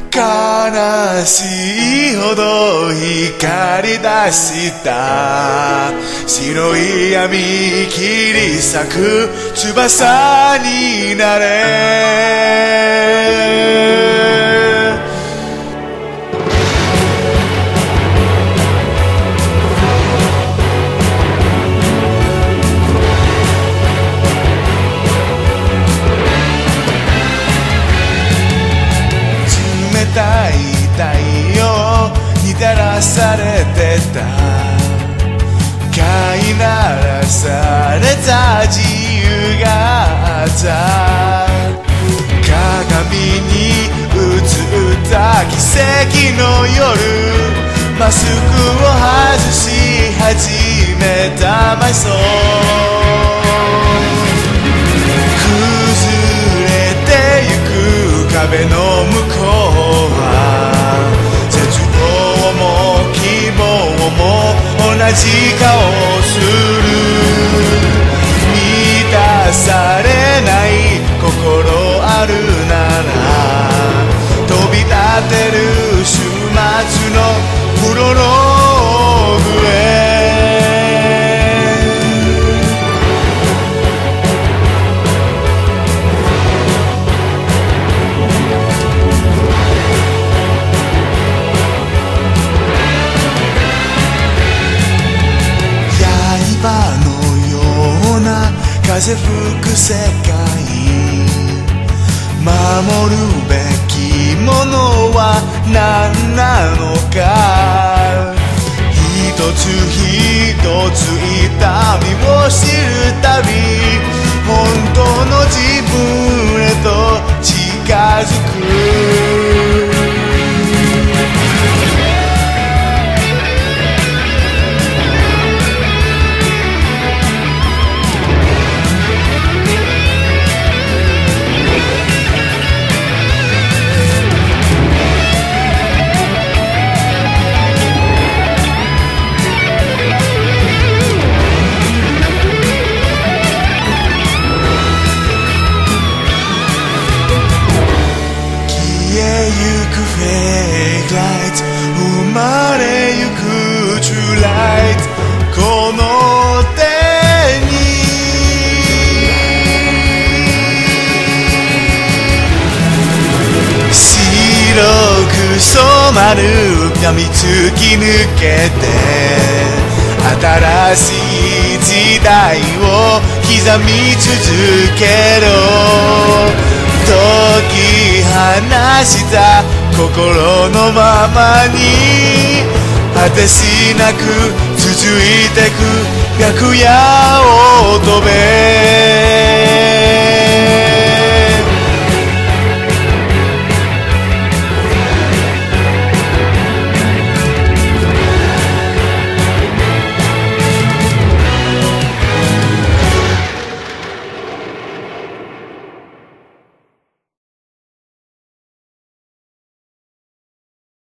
悲しいほど光り出した白い闇切り裂く翼になれ冷たい太陽に照らされてた飼いならされた自由があった鏡に映った奇跡の夜マスクを外し始めた埋葬崩れてゆく壁の向こうは絶望も希望も同じ顔する満たされない心あるなら飛び立てる週末のプロローグへ風吹く世界守るべきものは何なのか一つ一つ痛みを知るたび本当の自分へと近づく生まれゆくトゥライトこの手に白く染まる闇突き抜けて新しい時代を刻み続けろ解き放した心のままに果てしなく続いてく白夜を飛べ